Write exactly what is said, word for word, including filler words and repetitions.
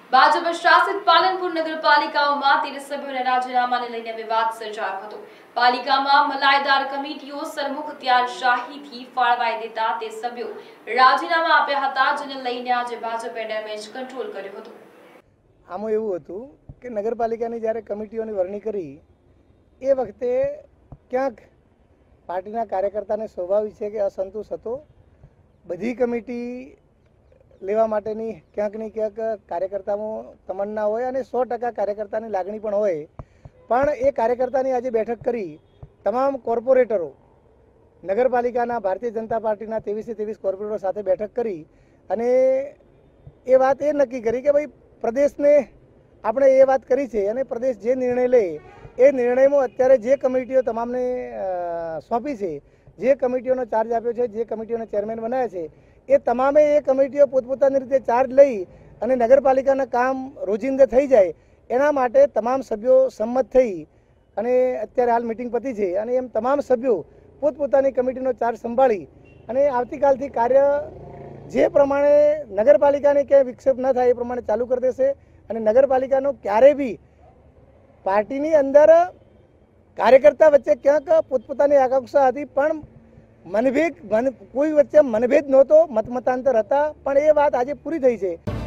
ભાજપ શાસિત પાલનપુર નગરપાલિકાઓમાં તેર સભ્યોના રાજીનામાને લઈને વિવાદ સર્જાયો હતો। પાલિકામાં મલાઈદાર કમિટીઓ સરમુખત્યારશાહીથી ફાળવાઈ દેતા તે સભ્યો રાજીનામા આપ્યા હતા, જેને લઈને આજે ભાજપે ડેમેજ કંટ્રોલ કર્યો હતો। આમાં એવું હતું કે નગરપાલિકાની જ્યારે કમિટીઓની વરણી કરી એ વખતે ક્યાંક પાર્ટીના કાર્યકર્તાને સ્વાભાવિક છે કે અસંતોષ હતો। બધી કમિટી લેવા માટેની ક્યાંક ને ક્યાંક કાર્યકર્તામાં તમન્ના હોય અને સો ટકા કાર્યકર્તાની લાગણી પણ હોય, પણ એ કાર્યકર્તાની આજે બેઠક કરી તમામ કોર્પોરેટરો નગરપાલિકાના ભારતીય જનતા પાર્ટીના ત્રેવીસે ત્રેવીસ કોર્પોરેટરો સાથે બેઠક કરી અને એ વાત એ નક્કી કરી કે ભાઈ પ્રદેશને આપણે એ વાત કરી છે અને પ્રદેશ જે નિર્ણય લે એ નિર્ણયમાં અત્યારે જે કમિટીઓ તમામને સોંપી છે, જે કમિટીઓનો ચાર્જ આપ્યો છે, જે કમિટીઓને ચેરમેન બનાવ્યા છે, એ તમામે એ કમિટીઓ પોતપોતાની રીતે ચાર્જ લઈ અને નગરપાલિકાના કામ રોજિંદા થઈ જાય એના માટે તમામ સભ્યો સંમત થઈ અને અત્યારે હાલ મિટિંગ પતી છે અને એમ તમામ સભ્યો પોતપોતાની કમિટીનો ચાર્જ સંભાળી અને આવતીકાલથી કાર્ય જે પ્રમાણે નગરપાલિકાને ક્યાંય વિક્ષેપ ન થાય એ પ્રમાણે ચાલુ કરી દેશે અને નગરપાલિકાનો ક્યારેય બી પાર્ટીની અંદર કાર્યકર્તા વચ્ચે ક્યાંક પોતપોતાની આકાંક્ષા હતી પણ મનભેદ કોઈ વચ્ચે મનભેદ નહોતો, મતમતાંતર હતા, પણ એ વાત આજે પૂરી થઈ છે।